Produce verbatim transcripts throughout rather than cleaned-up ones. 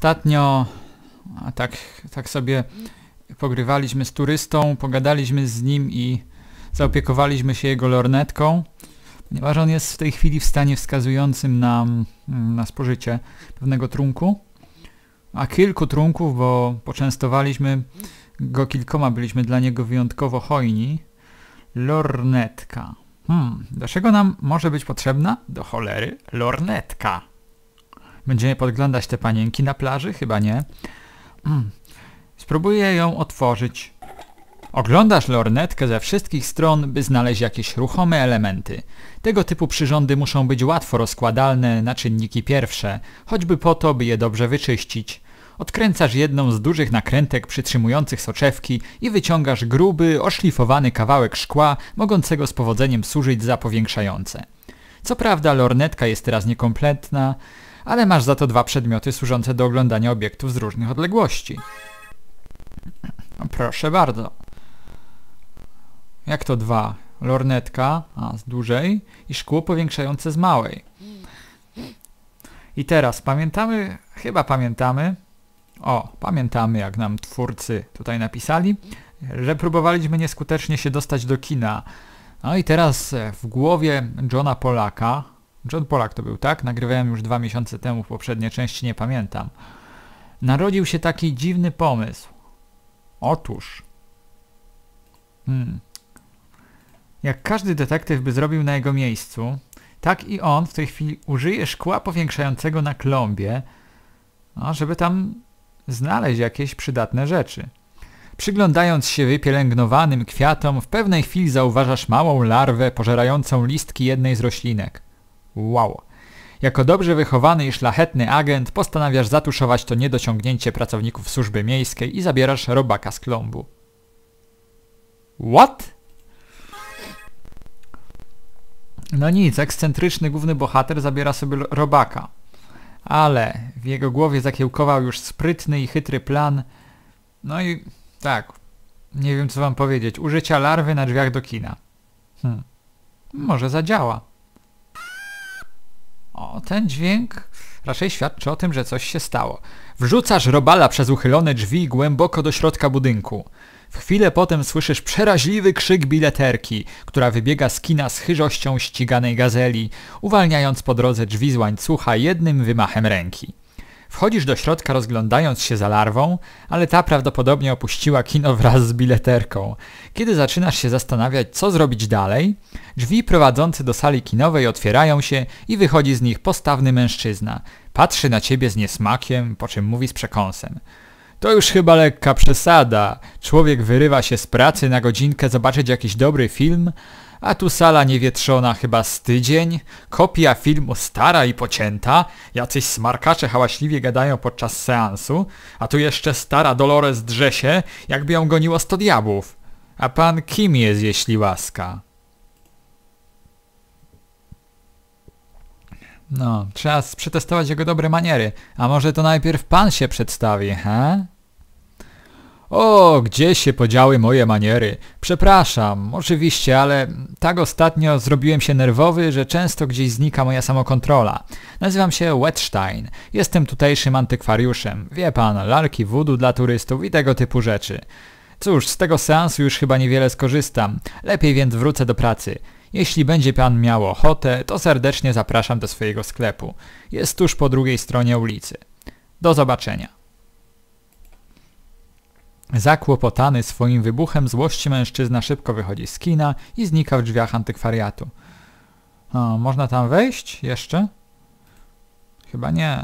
ostatnio a tak, tak sobie pogrywaliśmy z turystą, pogadaliśmy z nim i zaopiekowaliśmy się jego lornetką, ponieważ on jest w tej chwili w stanie wskazującym nam na spożycie pewnego trunku, a kilku trunków, bo poczęstowaliśmy go kilkoma, byliśmy dla niego wyjątkowo hojni. Lornetka. Hmm, dlaczego nam może być potrzebna? Do cholery lornetka. Będziemy podglądać te panienki na plaży? Chyba nie. Hmm. Spróbuję ją otworzyć. Oglądasz lornetkę ze wszystkich stron, by znaleźć jakieś ruchome elementy. Tego typu przyrządy muszą być łatwo rozkładalne na czynniki pierwsze, choćby po to, by je dobrze wyczyścić. Odkręcasz jedną z dużych nakrętek przytrzymujących soczewki i wyciągasz gruby, oszlifowany kawałek szkła, mogącego z powodzeniem służyć za powiększające. Co prawda lornetka jest teraz niekompletna, ale masz za to dwa przedmioty służące do oglądania obiektów z różnych odległości. Proszę bardzo. Jak to dwa? Lornetka, a z dużej, i szkło powiększające z małej. I teraz pamiętamy, chyba pamiętamy, o, pamiętamy jak nam twórcy tutaj napisali, że próbowaliśmy nieskutecznie się dostać do kina. No i teraz w głowie Johna Polaka, John Polak to był, tak? Nagrywałem już dwa miesiące temu, w poprzedniej części nie pamiętam. Narodził się taki dziwny pomysł. Otóż, hmm, jak każdy detektyw by zrobił na jego miejscu, tak i on w tej chwili użyje szkła powiększającego na klombie, no, żeby tam znaleźć jakieś przydatne rzeczy. Przyglądając się wypielęgnowanym kwiatom, w pewnej chwili zauważasz małą larwę pożerającą listki jednej z roślinek. Wow! Jako dobrze wychowany i szlachetny agent postanawiasz zatuszować to niedociągnięcie pracowników służby miejskiej i zabierasz robaka z klombu. What? No nic, ekscentryczny główny bohater zabiera sobie robaka. Ale w jego głowie zakiełkował już sprytny i chytry plan. No i tak, nie wiem co wam powiedzieć, użycia larwy na drzwiach do kina. Hmm. Może zadziała. O, ten dźwięk raczej świadczy o tym, że coś się stało. Wrzucasz robala przez uchylone drzwi głęboko do środka budynku. W chwilę potem słyszysz przeraźliwy krzyk bileterki, która wybiega z kina z chyżością ściganej gazeli, uwalniając po drodze drzwi z łańcucha jednym wymachem ręki. Wchodzisz do środka rozglądając się za larwą, ale ta prawdopodobnie opuściła kino wraz z bileterką. Kiedy zaczynasz się zastanawiać, co zrobić dalej, drzwi prowadzące do sali kinowej otwierają się i wychodzi z nich postawny mężczyzna. Patrzy na ciebie z niesmakiem, po czym mówi z przekąsem. To już chyba lekka przesada. Człowiek wyrywa się z pracy na godzinkę zobaczyć jakiś dobry film, a tu sala niewietrzona chyba z tydzień, kopia filmu stara i pocięta, jacyś smarkacze hałaśliwie gadają podczas seansu, a tu jeszcze stara Dolores drze się, jakby ją goniło sto diabłów. A pan kim jest, jeśli łaska? No, trzeba przetestować jego dobre maniery. A może to najpierw pan się przedstawi, he? O, gdzie się podziały moje maniery? Przepraszam, oczywiście, ale tak ostatnio zrobiłem się nerwowy, że często gdzieś znika moja samokontrola. Nazywam się Wettstein. Jestem tutejszym antykwariuszem. Wie pan, lalki voodoo dla turystów i tego typu rzeczy. Cóż, z tego seansu już chyba niewiele skorzystam. Lepiej więc wrócę do pracy. Jeśli będzie pan miał ochotę, to serdecznie zapraszam do swojego sklepu. Jest tuż po drugiej stronie ulicy. Do zobaczenia. Zakłopotany swoim wybuchem złości mężczyzna szybko wychodzi z kina i znika w drzwiach antykwariatu. O, można tam wejść jeszcze? Chyba nie.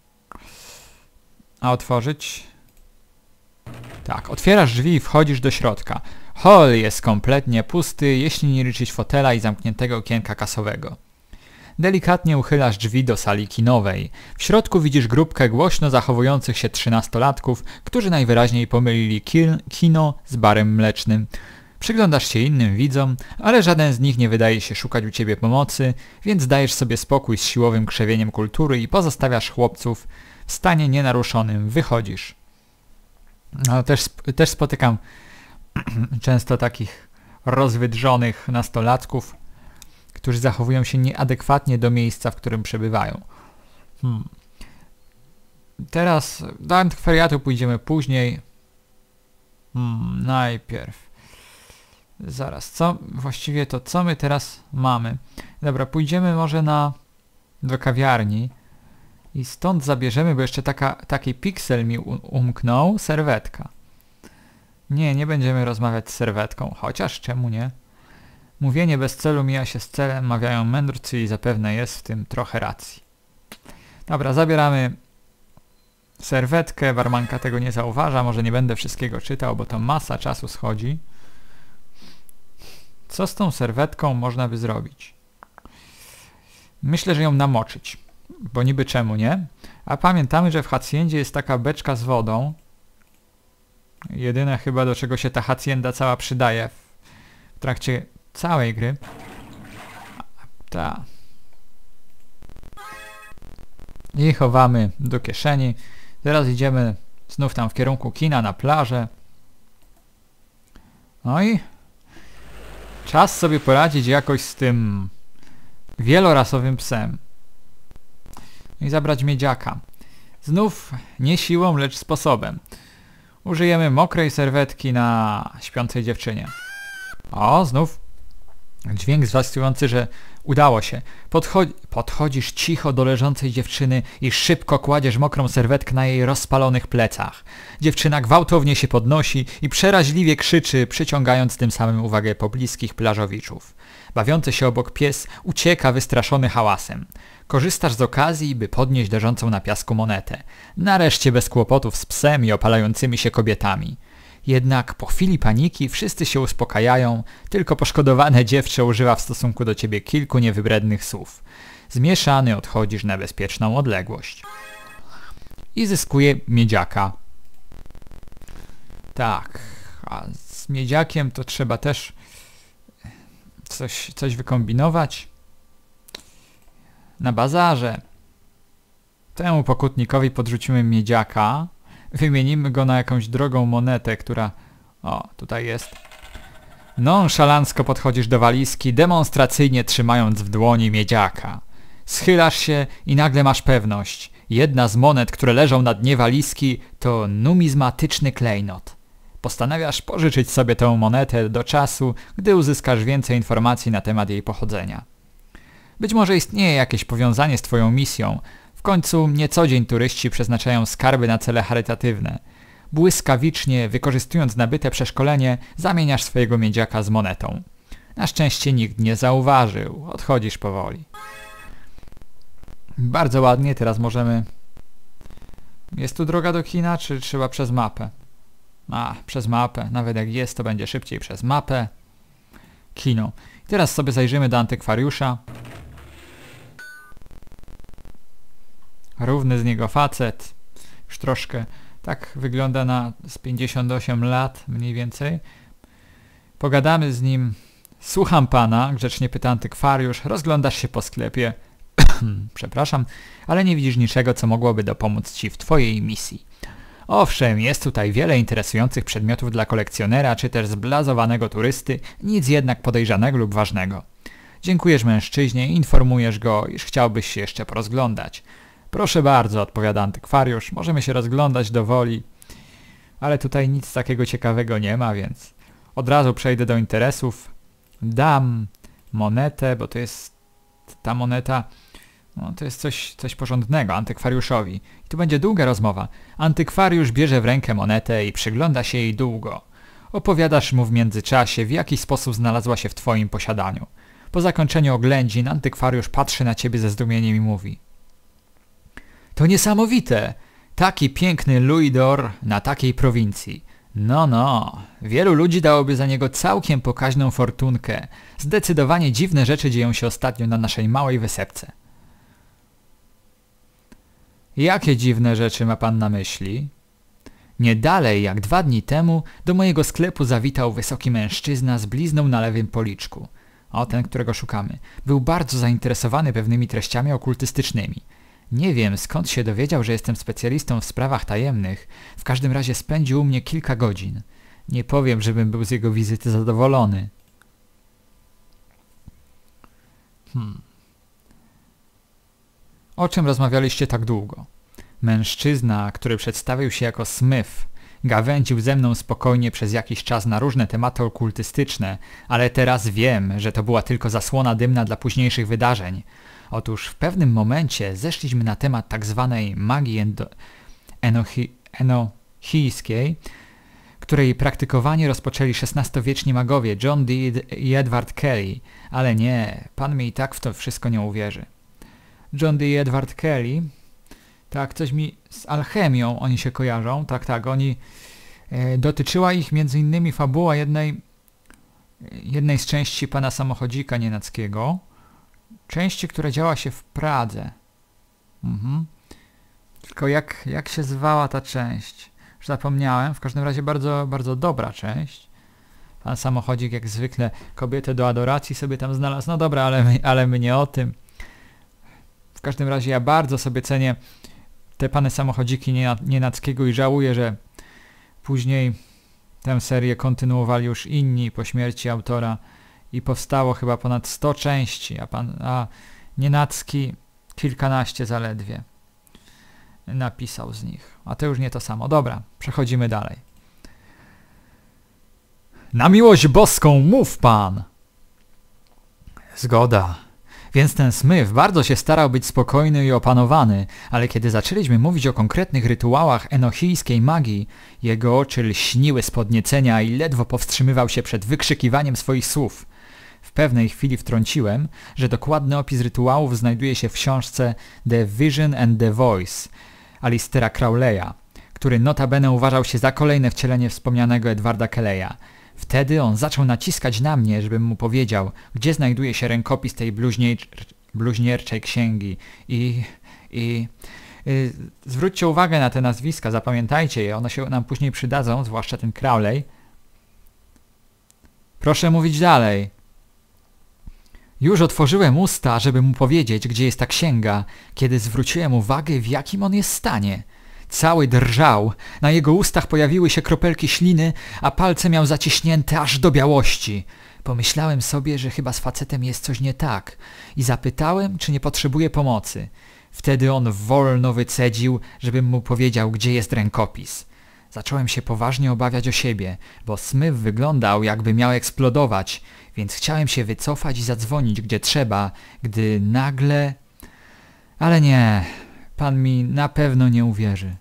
A otworzyć? Tak, otwierasz drzwi i wchodzisz do środka. Hol jest kompletnie pusty, jeśli nie liczyć fotela i zamkniętego okienka kasowego. Delikatnie uchylasz drzwi do sali kinowej. W środku widzisz grupkę głośno zachowujących się trzynastolatków, którzy najwyraźniej pomylili kin kino z barem mlecznym. Przyglądasz się innym widzom, ale żaden z nich nie wydaje się szukać u ciebie pomocy, więc dajesz sobie spokój z siłowym krzewieniem kultury i pozostawiasz chłopców w stanie nienaruszonym. Wychodzisz. No, też, też spotykam często takich rozwydrzonych nastolatków, którzy zachowują się nieadekwatnie do miejsca, w którym przebywają. Hmm. Teraz do antykwariatu pójdziemy później. Hmm, najpierw. Zaraz, co? Właściwie to co my teraz mamy? Dobra, pójdziemy może na... do kawiarni. I stąd zabierzemy, bo jeszcze taka, taki piksel mi umknął, serwetka. Nie, nie będziemy rozmawiać z serwetką, chociaż czemu nie? Mówienie bez celu mija się z celem, mawiają mędrcy i zapewne jest w tym trochę racji. Dobra, zabieramy serwetkę, barmanka tego nie zauważa, może nie będę wszystkiego czytał, bo to masa czasu schodzi. Co z tą serwetką można by zrobić? Myślę, że ją namoczyć, bo niby czemu nie? A pamiętamy, że w hacjendzie jest taka beczka z wodą. Jedyne chyba, do czego się ta hacjenda cała przydaje w trakcie całej gry. Ta. I chowamy do kieszeni. Teraz idziemy znów tam w kierunku kina, na plażę. No i czas sobie poradzić jakoś z tym wielorasowym psem. I zabrać miedziaka. Znów nie siłą, lecz sposobem. Użyjemy mokrej serwetki na śpiącej dziewczynie. O, znów dźwięk zwiastujący, że udało się. Podchodzi, podchodzisz cicho do leżącej dziewczyny i szybko kładziesz mokrą serwetkę na jej rozpalonych plecach. Dziewczyna gwałtownie się podnosi i przeraźliwie krzyczy, przyciągając tym samym uwagę pobliskich plażowiczów. Bawiący się obok pies ucieka wystraszony hałasem. Korzystasz z okazji, by podnieść leżącą na piasku monetę. Nareszcie bez kłopotów z psem i opalającymi się kobietami. Jednak po chwili paniki wszyscy się uspokajają, tylko poszkodowane dziewczę używa w stosunku do ciebie kilku niewybrednych słów. Zmieszany odchodzisz na bezpieczną odległość. I zyskuje miedziaka. Tak, a z miedziakiem to trzeba też coś, coś wykombinować. Na bazarze temu pokutnikowi podrzucimy miedziaka. Wymienimy go na jakąś drogą monetę, która... O, tutaj jest. Nonszalancko podchodzisz do walizki, demonstracyjnie trzymając w dłoni miedziaka. Schylasz się i nagle masz pewność. Jedna z monet, które leżą na dnie walizki, to numizmatyczny klejnot. Postanawiasz pożyczyć sobie tę monetę do czasu, gdy uzyskasz więcej informacji na temat jej pochodzenia. Być może istnieje jakieś powiązanie z twoją misją. W końcu nie co dzień turyści przeznaczają skarby na cele charytatywne. Błyskawicznie, wykorzystując nabyte przeszkolenie, zamieniasz swojego miedziaka z monetą. Na szczęście nikt nie zauważył. Odchodzisz powoli. Bardzo ładnie, teraz możemy... Jest tu droga do kina, czy trzeba przez mapę? A, przez mapę. Nawet jak jest, to będzie szybciej przez mapę. Kino. I teraz sobie zajrzymy do antykwariusza. Równy z niego facet. Już troszkę tak wygląda na z pięćdziesiąt osiem lat mniej więcej. Pogadamy z nim. Słucham pana, grzecznie pyta antykwariusz. Rozglądasz się po sklepie. Przepraszam, ale nie widzisz niczego, co mogłoby dopomóc ci w twojej misji. Owszem, jest tutaj wiele interesujących przedmiotów dla kolekcjonera, czy też zblazowanego turysty, nic jednak podejrzanego lub ważnego. Dziękujesz mężczyźnie i informujesz go, iż chciałbyś się jeszcze porozglądać. Proszę bardzo, odpowiada antykwariusz, możemy się rozglądać do woli, ale tutaj nic takiego ciekawego nie ma, więc od razu przejdę do interesów. Dam monetę, bo to jest ta moneta, no to jest coś, coś porządnego antykwariuszowi. I tu będzie długa rozmowa. Antykwariusz bierze w rękę monetę i przygląda się jej długo. Opowiadasz mu w międzyczasie, w jaki sposób znalazła się w twoim posiadaniu. Po zakończeniu oględzin antykwariusz patrzy na ciebie ze zdumieniem i mówi: to niesamowite! Taki piękny louis d'or na takiej prowincji. No, no, wielu ludzi dałoby za niego całkiem pokaźną fortunkę. Zdecydowanie dziwne rzeczy dzieją się ostatnio na naszej małej wysepce. Jakie dziwne rzeczy ma pan na myśli? Nie dalej jak dwa dni temu do mojego sklepu zawitał wysoki mężczyzna z blizną na lewym policzku. O, ten, którego szukamy. Był bardzo zainteresowany pewnymi treściami okultystycznymi. Nie wiem, skąd się dowiedział, że jestem specjalistą w sprawach tajemnych. W każdym razie spędził u mnie kilka godzin. Nie powiem, żebym był z jego wizyty zadowolony. Hmm. O czym rozmawialiście tak długo? Mężczyzna, który przedstawił się jako Smith, gawędził ze mną spokojnie przez jakiś czas na różne tematy okultystyczne, ale teraz wiem, że to była tylko zasłona dymna dla późniejszych wydarzeń. Otóż w pewnym momencie zeszliśmy na temat tak zwanej magii endo- enochi- enochijskiej, której praktykowanie rozpoczęli szesnastowieczni magowie John Dee i Edward Kelly, ale nie, pan mi i tak w to wszystko nie uwierzy. John Dee i Edward Kelly, tak, coś mi z alchemią oni się kojarzą, tak, tak, oni, e, dotyczyła ich między innymi fabuła jednej, jednej z części pana samochodzika nienackiego, części, która działa się w Pradze. Mhm. Tylko jak, jak się zwała ta część? Już zapomniałem, w każdym razie bardzo, bardzo dobra część. Pan samochodzik jak zwykle kobietę do adoracji sobie tam znalazł. No dobra, ale my, ale my nie o tym. W każdym razie ja bardzo sobie cenię te pany samochodziki nienackiego i żałuję, że później tę serię kontynuowali już inni po śmierci autora i powstało chyba ponad sto części, a pan a Nienacki kilkanaście zaledwie napisał z nich. A to już nie to samo. Dobra, przechodzimy dalej. Na miłość boską, mów pan! Zgoda. Więc ten Smith bardzo się starał być spokojny i opanowany, ale kiedy zaczęliśmy mówić o konkretnych rytuałach enochijskiej magii, jego oczy lśniły z podniecenia i ledwo powstrzymywał się przed wykrzykiwaniem swoich słów. W pewnej chwili wtrąciłem, że dokładny opis rytuałów znajduje się w książce The Vision and the Voice Alistera Crowleya, który notabene uważał się za kolejne wcielenie wspomnianego Edwarda Kelleya. Wtedy on zaczął naciskać na mnie, żebym mu powiedział, gdzie znajduje się rękopis tej bluźnier- bluźnierczej księgi i... i yy, zwróćcie uwagę na te nazwiska, zapamiętajcie je, one się nam później przydadzą, zwłaszcza ten Crowley. Proszę mówić dalej. Już otworzyłem usta, żeby mu powiedzieć, gdzie jest ta księga, kiedy zwróciłem uwagę, w jakim on jest stanie. Cały drżał, na jego ustach pojawiły się kropelki śliny, a palce miał zaciśnięte aż do białości. Pomyślałem sobie, że chyba z facetem jest coś nie tak i zapytałem, czy nie potrzebuje pomocy. Wtedy on wolno wycedził, żebym mu powiedział, gdzie jest rękopis. Zacząłem się poważnie obawiać o siebie, bo Smith wyglądał, jakby miał eksplodować, więc chciałem się wycofać i zadzwonić gdzie trzeba, gdy nagle... Ale nie, pan mi na pewno nie uwierzy.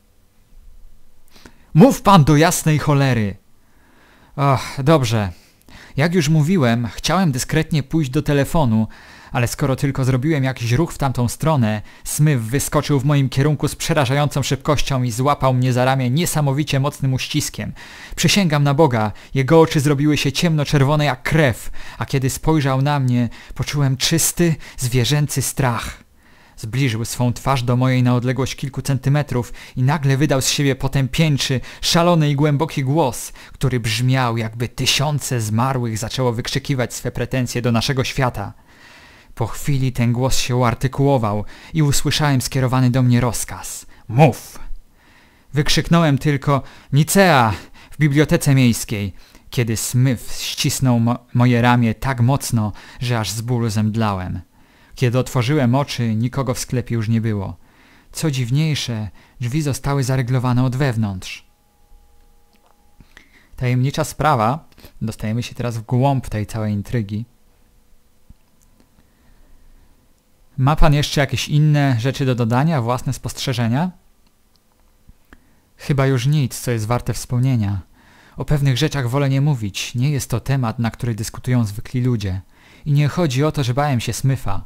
Mów pan do jasnej cholery! Och, dobrze. Jak już mówiłem, chciałem dyskretnie pójść do telefonu, ale skoro tylko zrobiłem jakiś ruch w tamtą stronę, Smith wyskoczył w moim kierunku z przerażającą szybkością i złapał mnie za ramię niesamowicie mocnym uściskiem. Przysięgam na Boga, jego oczy zrobiły się ciemnoczerwone jak krew, a kiedy spojrzał na mnie, poczułem czysty, zwierzęcy strach. Zbliżył swą twarz do mojej na odległość kilku centymetrów i nagle wydał z siebie potępieńczy, szalony i głęboki głos, który brzmiał, jakby tysiące zmarłych zaczęło wykrzykiwać swe pretensje do naszego świata. Po chwili ten głos się uartykułował i usłyszałem skierowany do mnie rozkaz. Mów! Wykrzyknąłem tylko Nicea w bibliotece miejskiej, kiedy Smith ścisnął mo moje ramię tak mocno, że aż z bólu zemdlałem. Kiedy otworzyłem oczy, nikogo w sklepie już nie było. Co dziwniejsze, drzwi zostały zaryglowane od wewnątrz. Tajemnicza sprawa, dostajemy się teraz w głąb tej całej intrygi. Ma pan jeszcze jakieś inne rzeczy do dodania, własne spostrzeżenia? Chyba już nic, co jest warte wspomnienia. O pewnych rzeczach wolę nie mówić, nie jest to temat, na który dyskutują zwykli ludzie. I nie chodzi o to, że bałem się Smitha.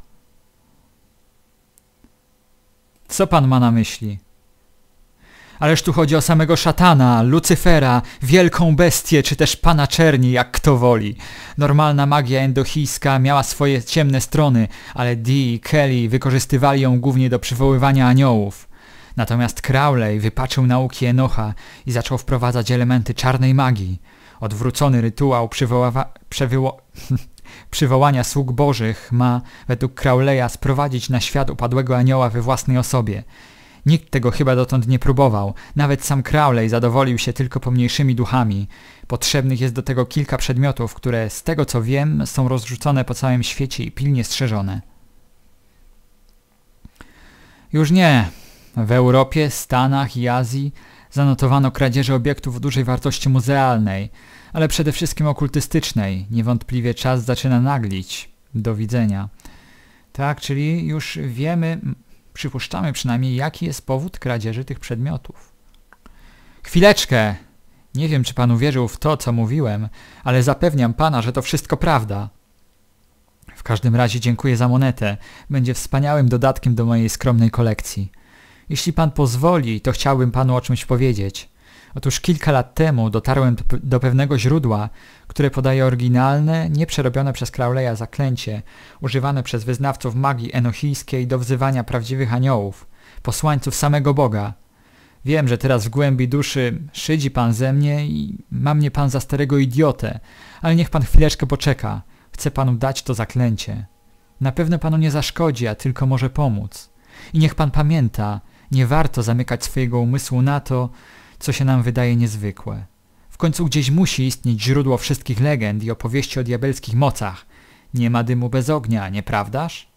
Co pan ma na myśli? Ależ tu chodzi o samego szatana, Lucyfera, wielką bestię, czy też pana czerni, jak kto woli. Normalna magia endochijska miała swoje ciemne strony, ale Dee i Kelly wykorzystywali ją głównie do przywoływania aniołów. Natomiast Crowley wypaczył nauki Enocha i zaczął wprowadzać elementy czarnej magii. Odwrócony rytuał przywoława... Przewyło... przywołania sług bożych ma, według Crowleya, sprowadzić na świat upadłego anioła we własnej osobie. Nikt tego chyba dotąd nie próbował. Nawet sam Crowley zadowolił się tylko pomniejszymi duchami. Potrzebnych jest do tego kilka przedmiotów, które, z tego co wiem, są rozrzucone po całym świecie i pilnie strzeżone. Już nie. W Europie, Stanach i Azji zanotowano kradzieże obiektów o dużej wartości muzealnej, ale przede wszystkim okultystycznej. Niewątpliwie czas zaczyna naglić. Do widzenia. Tak, czyli już wiemy, przypuszczamy przynajmniej, jaki jest powód kradzieży tych przedmiotów. Chwileczkę! Nie wiem, czy pan uwierzył w to, co mówiłem, ale zapewniam pana, że to wszystko prawda. W każdym razie dziękuję za monetę. Będzie wspaniałym dodatkiem do mojej skromnej kolekcji. Jeśli pan pozwoli, to chciałbym panu o czymś powiedzieć. Otóż kilka lat temu dotarłem do, do pewnego źródła, które podaje oryginalne, nieprzerobione przez Crowleya zaklęcie, używane przez wyznawców magii enochijskiej do wzywania prawdziwych aniołów, posłańców samego Boga. Wiem, że teraz w głębi duszy szydzi pan ze mnie i ma mnie pan za starego idiotę, ale niech pan chwileczkę poczeka. Chcę panu dać to zaklęcie. Na pewno panu nie zaszkodzi, a tylko może pomóc. I niech pan pamięta, nie warto zamykać swojego umysłu na to, co się nam wydaje niezwykłe. W końcu gdzieś musi istnieć źródło wszystkich legend i opowieści o diabelskich mocach. Nie ma dymu bez ognia, nieprawdaż?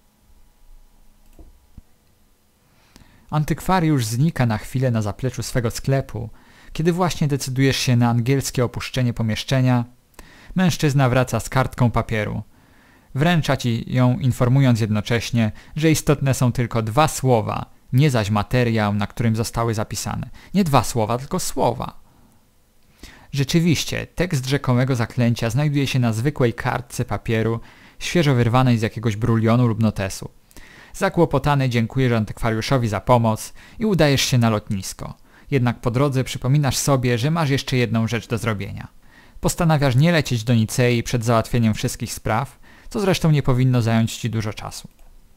Antykwariusz znika na chwilę na zapleczu swego sklepu. Kiedy właśnie decydujesz się na angielskie opuszczenie pomieszczenia, mężczyzna wraca z kartką papieru. Wręcza ci ją, informując jednocześnie, że istotne są tylko dwa słowa, nie zaś materiał, na którym zostały zapisane. Nie dwa słowa, tylko słowa. Rzeczywiście, tekst rzekomego zaklęcia znajduje się na zwykłej kartce papieru, świeżo wyrwanej z jakiegoś brulionu lub notesu. Zakłopotany dziękujesz antykwariuszowi za pomoc i udajesz się na lotnisko. Jednak po drodze przypominasz sobie, że masz jeszcze jedną rzecz do zrobienia. Postanawiasz nie lecieć do Nicei przed załatwieniem wszystkich spraw, co zresztą nie powinno zająć ci dużo czasu.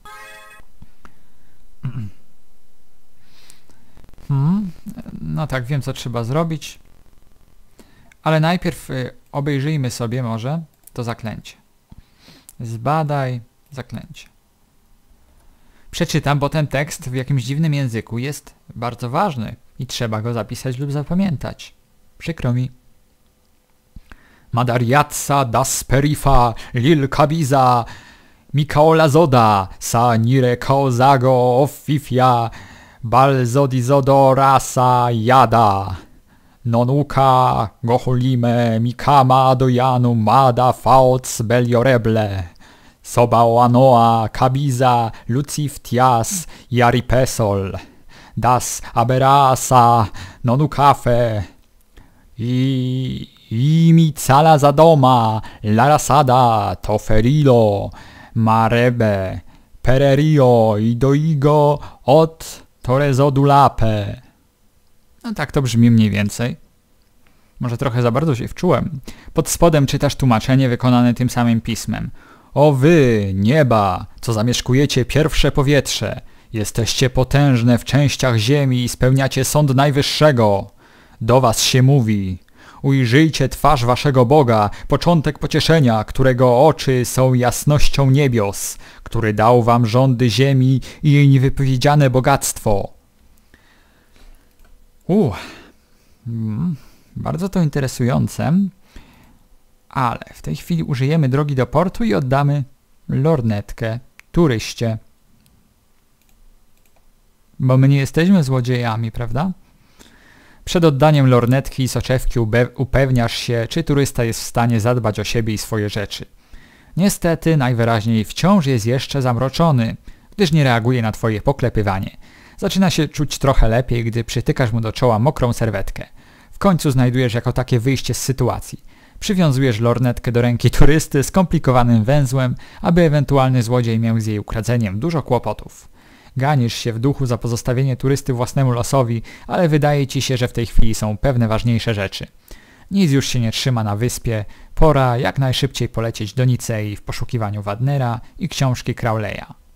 Hmm, no tak, wiem, co trzeba zrobić. Ale najpierw y, obejrzyjmy sobie może to zaklęcie. Zbadaj zaklęcie. Przeczytam, bo ten tekst w jakimś dziwnym języku jest bardzo ważny i trzeba go zapisać lub zapamiętać. Przykro mi. Madariatsa das perifa lil kabiza Mikaola zoda sa nire kaozago offifia balzodizodo rasa jada nonuka goholime mikama dojanu mada faoc belioreble soba oanoa kabiza luciftias yaripesol das aberasa nonukafe i imi cala zadoma larasada toferilo marebe pererio i doigo od torezodulape. No tak to brzmi mniej więcej. Może trochę za bardzo się wczułem. Pod spodem czytasz tłumaczenie wykonane tym samym pismem. O wy, nieba, co zamieszkujecie pierwsze powietrze, jesteście potężne w częściach ziemi i spełniacie sąd najwyższego. Do was się mówi: ujrzyjcie twarz waszego Boga, początek pocieszenia, którego oczy są jasnością niebios, który dał wam rządy ziemi i jej niewypowiedziane bogactwo. Uh, mm, bardzo to interesujące, ale w tej chwili użyjemy drogi do portu i oddamy lornetkę turyście. Bo my nie jesteśmy złodziejami, prawda? Przed oddaniem lornetki i soczewki upewniasz się, czy turysta jest w stanie zadbać o siebie i swoje rzeczy. Niestety, najwyraźniej wciąż jest jeszcze zamroczony, gdyż nie reaguje na twoje poklepywanie. Zaczyna się czuć trochę lepiej, gdy przytykasz mu do czoła mokrą serwetkę. W końcu znajdujesz jako takie wyjście z sytuacji. Przywiązujesz lornetkę do ręki turysty skomplikowanym węzłem, aby ewentualny złodziej miał z jej ukradzeniem dużo kłopotów. Ganisz się w duchu za pozostawienie turysty własnemu losowi, ale wydaje ci się, że w tej chwili są pewne ważniejsze rzeczy. Nic już się nie trzyma na wyspie, pora jak najszybciej polecieć do Nicei w poszukiwaniu Wadnera i książki Crowleya.